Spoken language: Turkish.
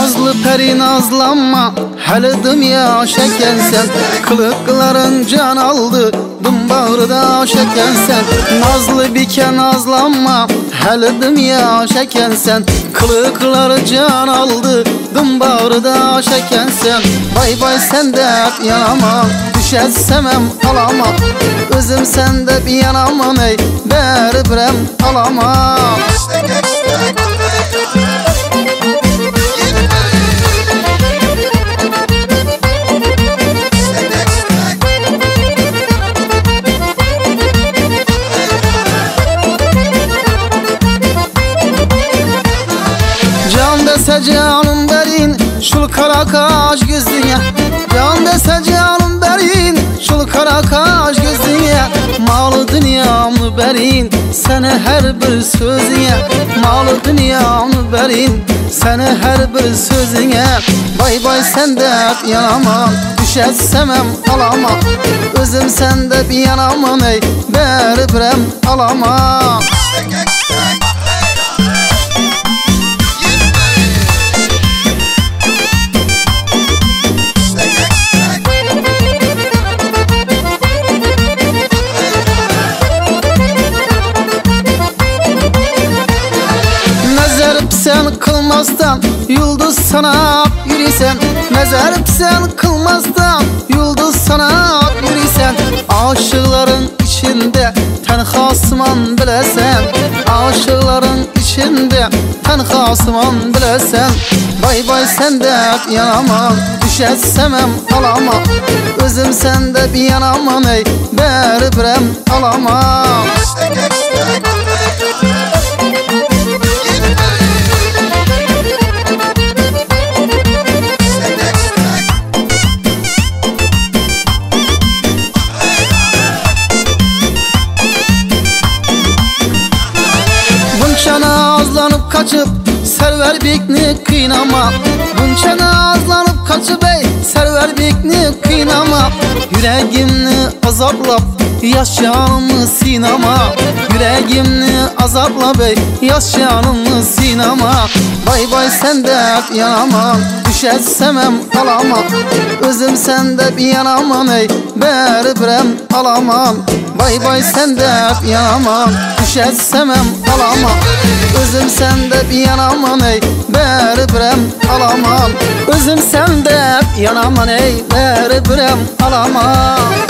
Nazlı peri nazlanma, helidim ya şeken sen. Kılıkların can aldı, bağrıda şeken sen. Nazlı bike nazlanma, helidim ya şeken sen. Kılıkları can aldı, bağrıda şeken sen. Bay bay sen de hep yanama, düşersemem alamam. Özüm sende bir yanamam ey, beri birem alamam. Can dese canım berin, şul kara kaş gözüne. Can dese canım berin, şul kara kaş gözüne. Malı dünyamı berin, seni her bir sözüne. Malı dünyamı berin, seni her bir sözüne. Bay bay sen de hep yanamam, düşersemem alamam. Özüm sende bir yanamam ey, beri birem alamam. Sen kılmazdan yıldız sana yürüsen. Nezerip sen kılmazdan yıldız sana yürüsen. Aşıkların içinde tenhasıman bilesen. Aşıkların içinde tenhasıman bilesen. Bay bay sen de hep yanamam, düşersemem alamam. Özüm sende bir yanamam ey, beri birem alamam. Bunça nazlanıp kaçıp server bikni kıynama. Bunça nazlanıp kaçıp ey server bikni kıynama. Yüreğimni azaplap yaşayanımı sinema. Yüreğimni azaplap ey yaşayanımı sinema. Bay bay sen de hep yanamam, düşersemem alamam. Özüm sende bir yanamam ey, beri birem alamam. Bay bay sen de hep yanamam, düşersemem alamam. Özüm sende bir yanamam ey, beri birem alamam. Özüm sende hep yanamam ey, beri birem alamam.